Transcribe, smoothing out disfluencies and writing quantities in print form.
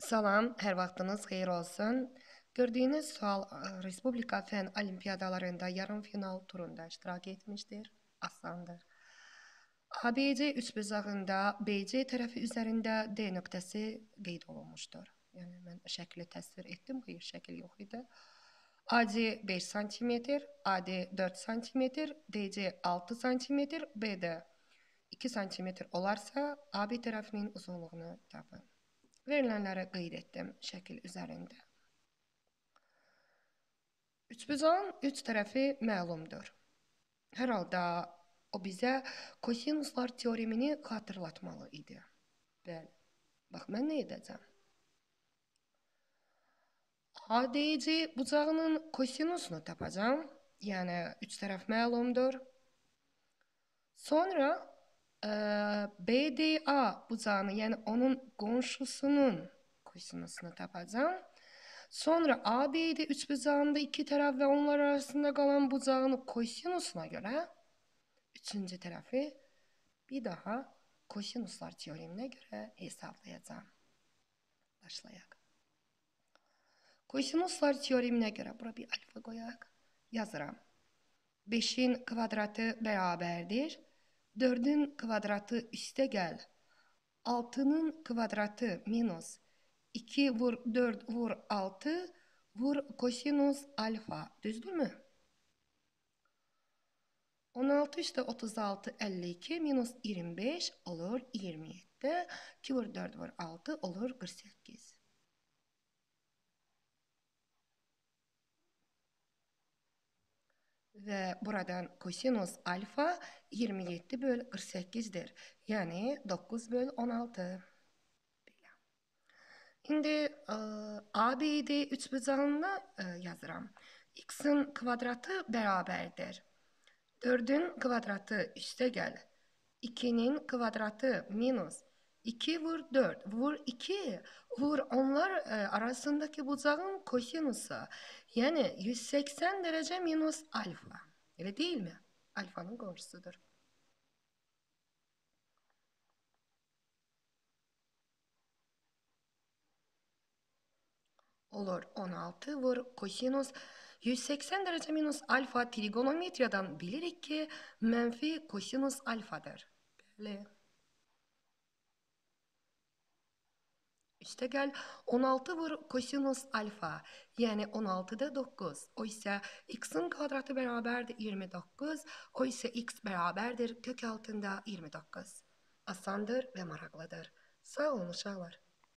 Salam, hər vaxtınız xeyir olsun. Gördüyünüz sual Respublika Fen Olimpiyadalarında yarım final turunda iştirak etmiştir. Asandır. ABC üçbucağında BC tərəfi üzərində D nöqtəsi qeyd olunmuşdur. Yəni mən şəkli təsvir etdim, bu şəkil yox idi. AD 5 sm, AD 4 sm, DC 6 sm, BD 2 sm olarsa AB tərəfinin uzunluğunu tapın. Verilenleri qeyd etdim şəkil üzərində. Üçbucağın üç tərəfi məlumdur. Hər halda o bizə kosinuslar teoremini xatırlatmalı idi. Bəli. Bax, mən nə edəcəm? ADC bucağının kosinusunu tapacağım. Yəni, üç tərəf məlumdur. Sonra BDA bucağını, yəni onun qonşusunun kosinusunu tapacağım. Sonra ABD üçbucağında iki tərəf və onlar arasında qalan bucağın kosinusuna görə üçüncü tərəfi bir daha kosinuslar teoreminə görə hesablayacağım. Başlayaq. Kosinuslar teoreminə görə bura bir alfa qoyaq. Yazıram. 5'in kvadratı bərabərdir. 4'ün kvadratı üstə gəl. 6'nın kvadratı minus 2 vur 4 vur 6 vur kosinus alfa. Düzdürmü? 16 üstə 36 52 minus 25 olur 27. 2 vur 4 vur 6 olur 48. Ve buradan kosinus alfa 27 böl 48'dir. Yani 9 böl 16. Şimdi ABD üçbucağını yazıram. X'in kvadratı bərabərdir. 4'ün kvadratı üstə gəl. 2'nin kvadratı minus 2 vur 4 vur 2 vur onlar arasındaki bucağın kosinusu. Yani 180 derece minus alfa. Öyle değil mi? Alfanın komşusudur. Olur 16 vur kosinus 180 derece minus alfa trigonometriyeden bilirik ki menfi kosinus alfadır. Böyle. İşte gel 16 vur kosinus alfa. Yani 16'da 9. Oysa x'in kvadratı beraberdir 29. Oysa x beraberdir kök altında 29. Asandır ve maraklıdır. Sağ olun uşaqlar.